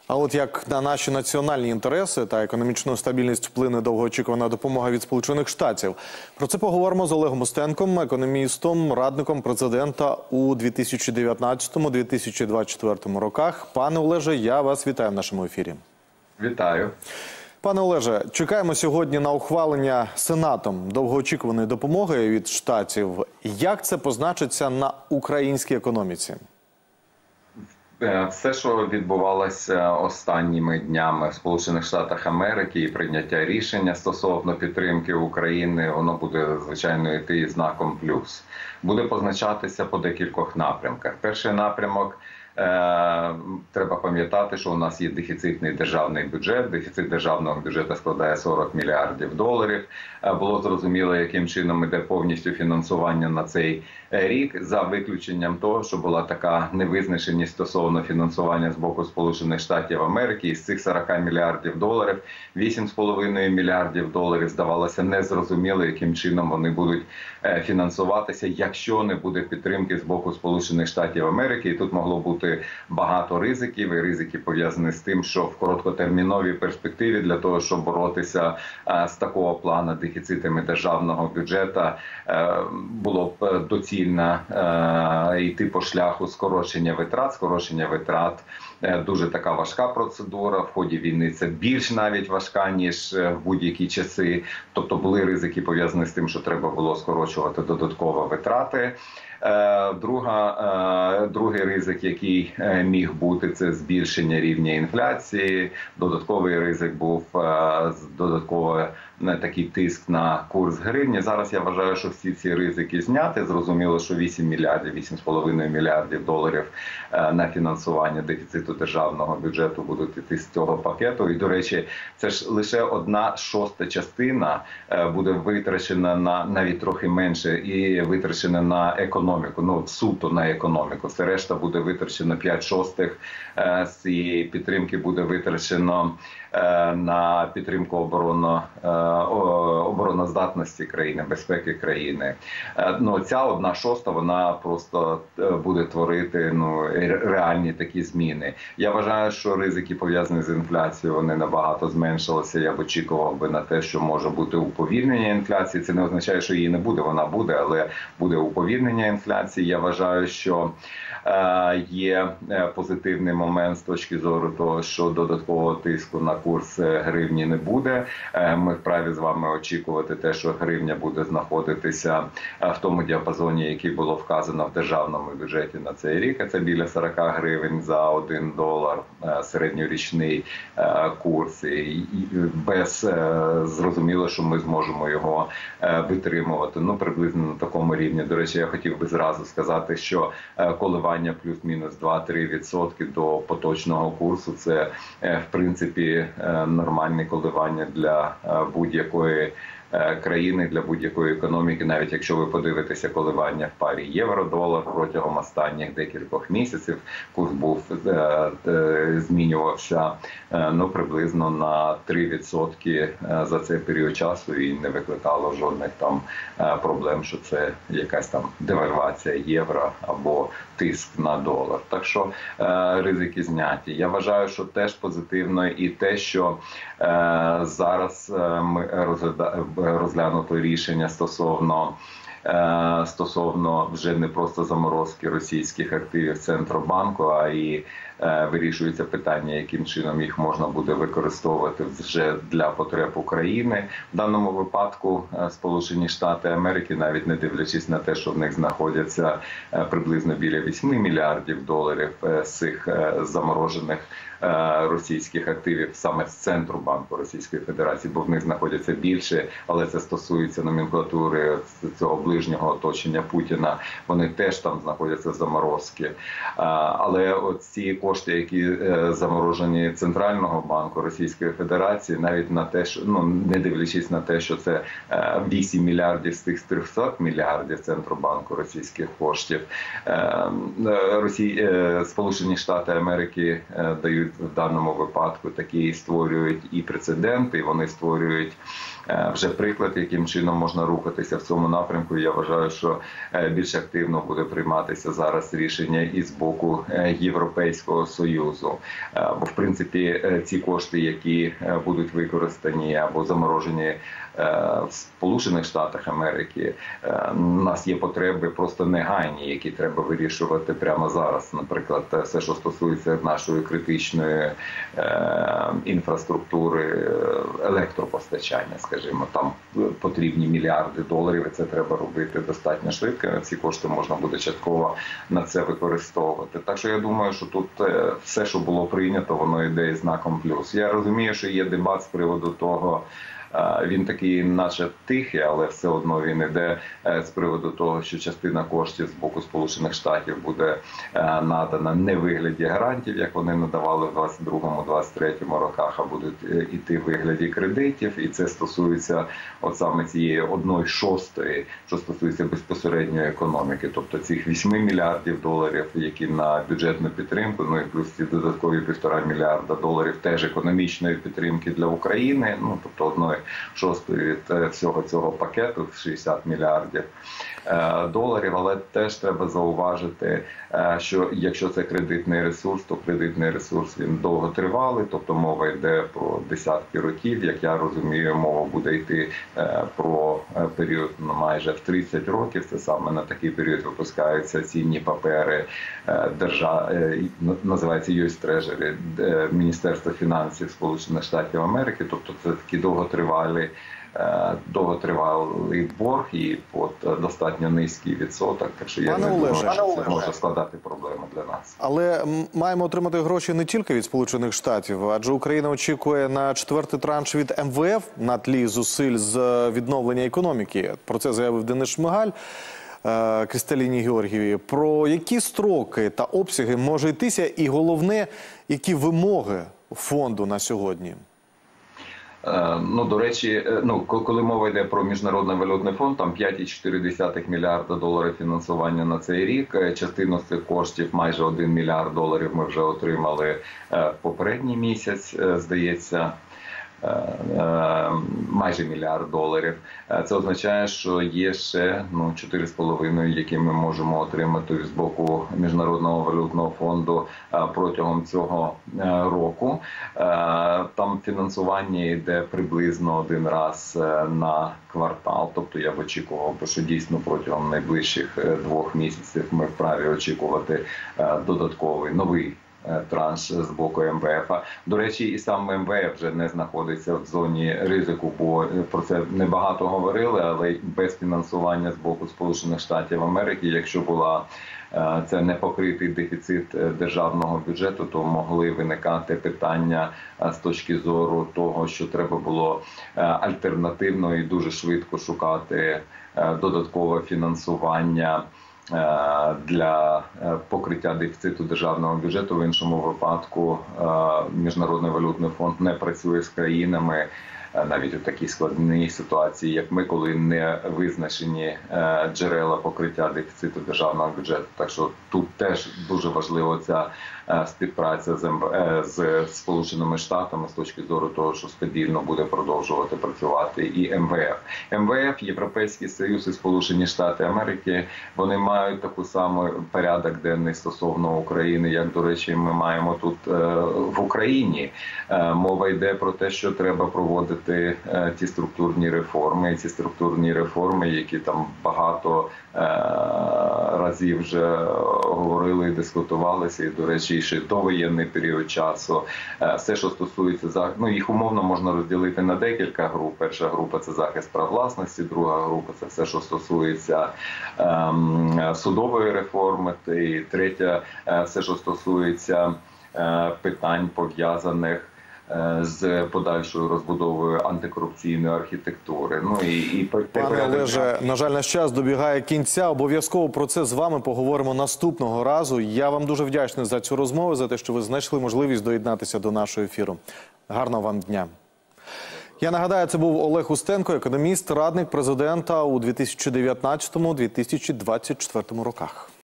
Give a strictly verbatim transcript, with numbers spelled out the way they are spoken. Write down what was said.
А от як на наші національні інтереси та економічну стабільність вплине довгоочікувана допомога від Сполучених Штатів? Про це поговоримо з Олегом Устенком, економістом, радником президента у дві тисячі дев'ятнадцятому - дві тисячі двадцять четвертому роках. Пане Олеже, я вас вітаю в нашому ефірі. Вітаю. Пане Олеже, чекаємо сьогодні на ухвалення Сенатом довгоочікуваної допомоги від Штатів. Як це позначиться на українській економіці? Все, що відбувалося останніми днями в Сполучених Штатах Америки і прийняття рішення стосовно підтримки України, воно буде, звичайно, йти знаком плюс. Буде позначатися по декількох напрямках. Перший напрямок – треба пам'ятати, що у нас є дефіцитний державний бюджет. Дефіцит державного бюджету складає сорок мільярдів доларів. Було зрозуміло, яким чином іде повністю фінансування на цей рік, за виключенням того, що була така невизначеність стосовно фінансування з боку Сполучених Штатів Америки. Із цих сорока мільярдів доларів вісім з половиною мільярдів доларів здавалося незрозуміло, яким чином вони будуть фінансуватися, якщо не буде підтримки з боку Сполучених Штатів Америки. І тут могло бути багато ризиків, і ризики пов'язані з тим, що в короткотерміновій перспективі для того, щоб боротися з такого плану дефіцитами державного бюджету, було б доцільно йти по шляху скорочення витрат. Скорочення витрат дуже така важка процедура. В ході війни це більш навіть важка, ніж в будь-які часи. Тобто були ризики пов'язані з тим, що треба було скорочувати додатково витрати. Друга, другий ризик, який міг бути, це збільшення рівня інфляції. Додатковий ризик був додатковий такий тиск на курс гривні. Зараз я вважаю, що всі ці ризики зняти. Зрозуміло, що вісім мільярдів, вісім з половиною мільярдів доларів на фінансування дефіциту державного бюджету будуть йти з цього пакету. І, до речі, це ж лише одна шоста частина буде витрачена на навіть трохи менше і витрачена на економіку. Ну, суто на економіку. Все решта буде витрачено п'ять шостих з цієї підтримки буде витрачено на підтримку оборону, обороноздатності країни, безпеки країни. Ну, ця одна шоста, вона просто буде творити ну, реальні такі зміни. Я вважаю, що ризики пов'язані з інфляцією, вони набагато зменшилися. Я б очікував би на те, що може бути уповільнення інфляції. Це не означає, що її не буде, вона буде, але буде уповільнення інфляції. Я вважаю, що є позитивний момент з точки зору того, що додаткового тиску на курс гривні не буде. Ми вправі з вами очікувати те, що гривня буде знаходитися в тому діапазоні, який було вказано в державному бюджеті на цей рік. А це біля сорока гривень за один долар середньорічний курс. І без зрозуміло, що ми зможемо його витримувати. Ну, приблизно на такому рівні. До речі, я хотів би зразу сказати, що коливання плюс-мінус два-три відсотки до поточного курсу – це, в принципі, нормальні коливання для будь-якої країни, для будь-якої економіки, навіть якщо ви подивитеся коливання в парі євро-долар протягом останніх декількох місяців, курс був змінювався ну, приблизно на три відсотки за цей період часу і не викликало жодних там проблем, що це якась там девальвація євро або тиск на долар. Так що ризики зняті. Я вважаю, що теж позитивно і те, що зараз ми розглядаємо розглянуто рішення стосовно стосовно вже не просто заморозки російських активів Центробанку, а і вирішується питання, яким чином їх можна буде використовувати вже для потреб України. В даному випадку Сполучені Штати Америки, навіть не дивлячись на те, що в них знаходяться приблизно біля восьми мільярдів доларів з цих заморожених російських активів саме з центру банку Російської Федерації, бо в них знаходяться більше, але це стосується номенклатури цього ближнього оточення Путіна, вони теж там знаходяться заморозки. Але от ці кошти, які заморожені Центрального банку Російської Федерації, навіть на те, що, ну, не дивлячись на те, що це вісім мільярдів з тих трьохсот мільярдів Центробанку російських коштів, Росії, Сполучені Штати Америки дають в даному випадку такі створюють і прецеденти, і вони створюють вже приклад, яким чином можна рухатися в цьому напрямку. Я вважаю, що більш активно буде прийматися зараз рішення і з боку Європейського Європейського Союзу. Бо, в принципі, ці кошти, які будуть використані або заморожені в Сполучених Штатах Америки, у нас є потреби просто негайні, які треба вирішувати прямо зараз. Наприклад, все, що стосується нашої критичної інфраструктури, електропостачання, скажімо, там потрібні мільярди доларів, і це треба робити достатньо швидко. Ці кошти можна буде частково на це використовувати. Так що я думаю, що тут все, що було прийнято, воно йде із знаком плюс. Я розумію, що є дебат з приводу того, він такий наче тихий, але все одно він іде з приводу того, що частина коштів з боку Сполучених Штатів буде надана не в вигляді гарантів, як вони надавали в двадцять другому - двадцять третьому роках, а будуть іти в вигляді кредитів. І це стосується от саме цієї одної шостої, що стосується безпосередньої економіки. Тобто цих вісьми мільярдів доларів, які на бюджетну підтримку, ну і плюс ці додаткові півтора мільярда доларів теж економічної підтримки для України, ну тобто одної шостої від всього цього пакету шістдесят мільярдів доларів, але теж треба зауважити, що якщо це кредитний ресурс, то кредитний ресурс він довготривалий, тобто мова йде про десятки років, як я розумію, мова буде йти про період ну, майже в тридцять років, це саме на такий період випускаються цінні папери держав, називається ю ес Treasury, Міністерства фінансів Сполучених Штатів Америки, тобто це такі довготривалі довготривалий борг і от достатньо низький відсоток, так що я Пане не думаю, Олеже, що це може складати проблему для нас. Але маємо отримати гроші не тільки від Сполучених Штатів, адже Україна очікує на четвертий транш від ем ве еф на тлі зусиль з відновлення економіки. Про це заявив Денис Шмигаль Кристаліні Георгієвій. Про які строки та обсяги може йтися і, головне, які вимоги фонду на сьогодні? Ну, до речі, ну, коли мова йде про Міжнародний валютний фонд, там п'ять цілих чотири десятих мільярда доларів фінансування на цей рік. Частину з цих коштів, майже один мільярд доларів, ми вже отримали в попередній місяць, здається, майже мільярд доларів. Це означає, що є ще ну, чотири з половиною, які ми можемо отримати з боку Міжнародного валютного фонду протягом цього року. Там фінансування йде приблизно один раз на квартал, тобто я б очікував, що дійсно протягом найближчих двох місяців ми вправі очікувати додатковий новий транш з боку ем ве еф. До речі, і сам ем ве еф вже не знаходиться в зоні ризику, бо про це небагато говорили, але без фінансування з боку Сполучених Штатів Америки, якщо була це непокритий дефіцит державного бюджету, то могли виникати питання з точки зору того, що треба було альтернативно і дуже швидко шукати додаткове фінансування для покриття дефіциту державного бюджету. В іншому випадку Міжнародний валютний фонд не працює з країнами, навіть у такій складній ситуації, як ми, коли не визначені джерела покриття дефіциту державного бюджету. Так що тут теж дуже важлива ця співпраця з, з Сполученими Штатами з точки зору того, що стабільно буде продовжувати працювати і ем ве еф. ем ве еф, Європейський Союз і Сполучені Штати Америки, вони мають таку саму порядок денний стосовно України, як, до речі, ми маємо тут в Україні. Мова йде про те, що треба проводити ті структурні реформи, і ці структурні реформи, які там багато разів вже говорили і дискутувалися, і, до речі, ще довоєнний період часу. Все, що стосується, ну, їх умовно можна розділити на декілька груп. Перша група – це захист прав власності, друга група – це все, що стосується ем, судової реформи, і третя – все, що стосується е, питань, пов'язаних з подальшою розбудовою антикорупційної архітектури. Ну і, і Пане Олеже, на жаль, наш час добігає кінця. Обов'язково про це з вами поговоримо наступного разу. Я вам дуже вдячний за цю розмову, за те, що ви знайшли можливість доєднатися до нашого ефіру. Гарного вам дня. Я нагадаю, це був Олег Устенко, економіст, радник президента у дві тисячі дев'ятнадцятому - дві тисячі двадцять четвертому роках.